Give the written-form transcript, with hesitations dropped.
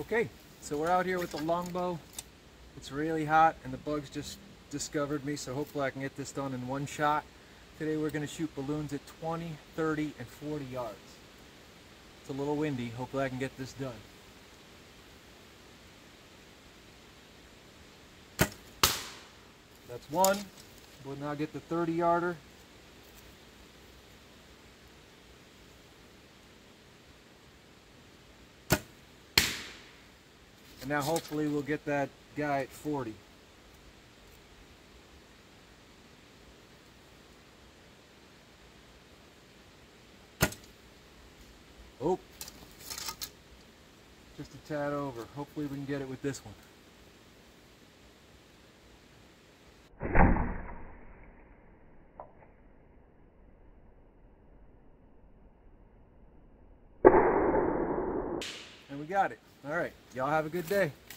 Okay, so we're out here with the longbow. It's really hot and the bugs just discovered me, so hopefully I can get this done in one shot. Today we're going to shoot balloons at 20, 30, and 40 yards. It's a little windy. Hopefully I can get this done. That's one. We'll now get the 30-yarder. And now hopefully we'll get that guy at 40. Oh, just a tad over. Hopefully we can get it with this one. And we got it. All right, y'all have a good day.